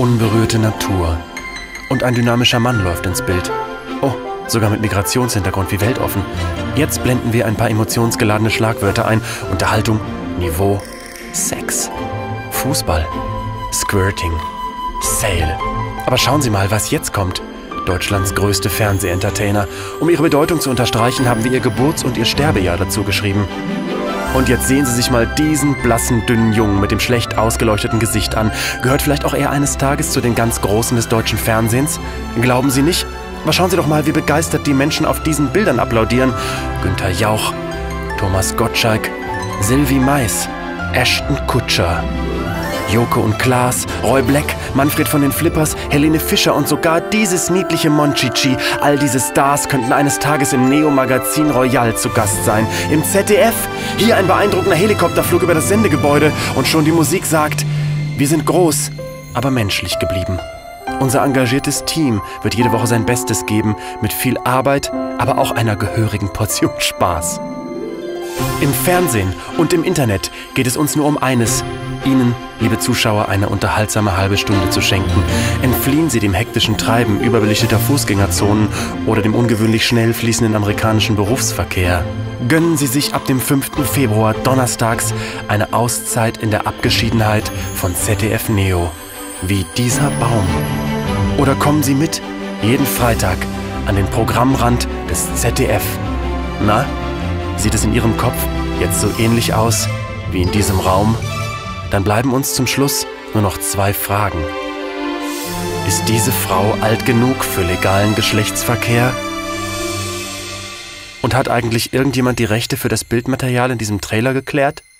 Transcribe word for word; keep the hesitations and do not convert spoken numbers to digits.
unberührte Natur. Und ein dynamischer Mann läuft ins Bild. Oh, sogar mit Migrationshintergrund wie weltoffen. Jetzt blenden wir ein paar emotionsgeladene Schlagwörter ein. Unterhaltung, Niveau, Sex, Fußball, Squirting, Sale. Aber schauen Sie mal, was jetzt kommt. Deutschlands größte Fernsehentertainer. Um ihre Bedeutung zu unterstreichen, haben wir ihr Geburts- und ihr Sterbejahr dazu geschrieben. Und jetzt sehen Sie sich mal diesen blassen, dünnen Jungen mit dem schlecht ausgeleuchteten Gesicht an. Gehört vielleicht auch er eines Tages zu den ganz Großen des deutschen Fernsehens? Glauben Sie nicht? Aber schauen Sie doch mal, wie begeistert die Menschen auf diesen Bildern applaudieren. Günther Jauch, Thomas Gottschalk, Sylvie Mais, Ashton Kutcher, Joko und Klaas, Roy Black, Manfred von den Flippers, Helene Fischer und sogar dieses niedliche Monchichi. All diese Stars könnten eines Tages im Neo-Magazin Royal zu Gast sein. Im Z D F. Hier ein beeindruckender Helikopterflug über das Sendegebäude. Und schon die Musik sagt, wir sind groß, aber menschlich geblieben. Unser engagiertes Team wird jede Woche sein Bestes geben, mit viel Arbeit, aber auch einer gehörigen Portion Spaß. Im Fernsehen und im Internet geht es uns nur um eines: Ihnen, liebe Zuschauer, eine unterhaltsame halbe Stunde zu schenken. Entfliehen Sie dem hektischen Treiben überbelichteter Fußgängerzonen oder dem ungewöhnlich schnell fließenden amerikanischen Berufsverkehr. Gönnen Sie sich ab dem fünften Februar donnerstags eine Auszeit in der Abgeschiedenheit von Z D F Neo, wie dieser Baum. Oder kommen Sie mit, jeden Freitag, an den Programmrand des Z D F. Na, sieht es in Ihrem Kopf jetzt so ähnlich aus wie in diesem Raum? Dann bleiben uns zum Schluss nur noch zwei Fragen. Ist diese Frau alt genug für legalen Geschlechtsverkehr? Und hat eigentlich irgendjemand die Rechte für das Bildmaterial in diesem Trailer geklärt?